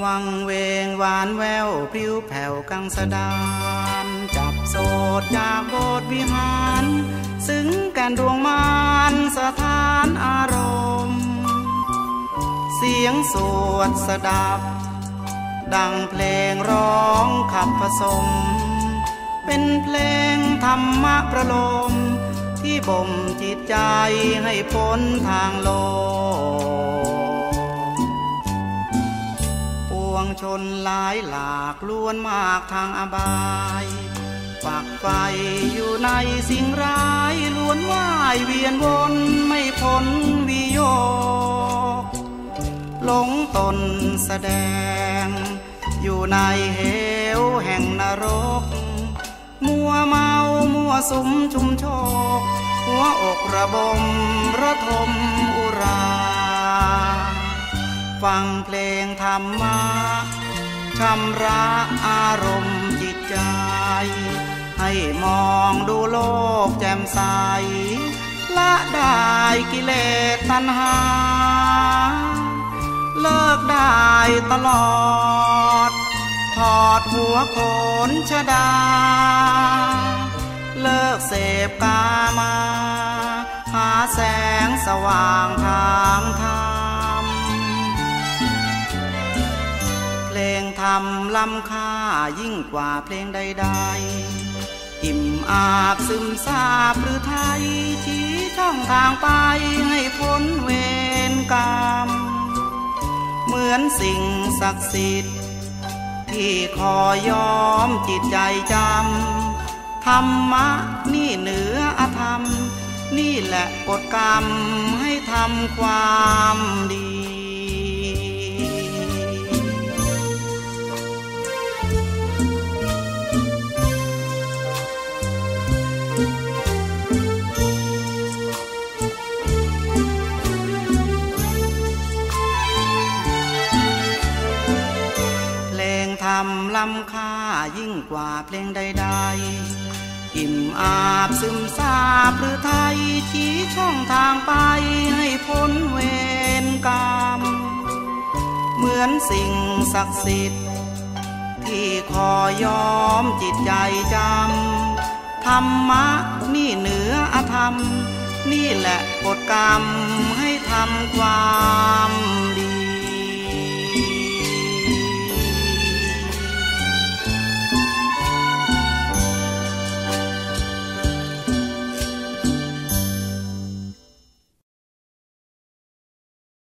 วังเวงหวานแววพริ้วแผ่วกังสดานจับโสดจากโบสถ์วิหารซึ้งแก่นดวงมารสถานอารมณ์เสียงสวดสดับดังเพลงร้องขับผสมเป็นเพลงธรรมะประโลมที่บ่มจิตใจให้พ้นทางโลกปวงชนหลายหลากล้วนมากทางอบายฝักใฝ่อยู่ในสิ่งร้ายล้วนว่ายเวียนวนไม่พ้นวิโยคหลงตนแสดงอยู่ในเหวแห่งนรกมัวเมามัวสุมชุมโชคหัวอกระบมระทมอุราฟังเพลงธรรมะชำระอารมณ์จิตใจให้มองดูโลกแจ่มใสละได้กิเลสตัณหาเลิกได้ตลอดถอดหัวโขนชฎาเลิกเสพกามาหาแสงสว่างทางธรรมเพลงธรรมล้ำค่ายิ่งกว่าเพลงใดๆอิ่มอาบซึมซาบหรือไทยชี้ช่องทางไปให้พ้นเวรกรรมเหมือนสิ่งศักดิ์สิทธิ์ที่คอยย้อมจิตใจจำธรรมะนี่เหนืออธรรมนี่แหละกฎกรรมให้ทำความดีธรรมล้ำค่ายิ่งกว่าเพลงใดๆอิ่มอาบซึมซาบหรือไทยชี้ช่องทางไปให้พ้นเวรกรรมเหมือนสิ่งศักดิ์สิทธิ์ที่คอยย้อมจิตใจจำธรรมะนี่เหนืออธรรมนี่แหละกฎกรรมให้ทำความดี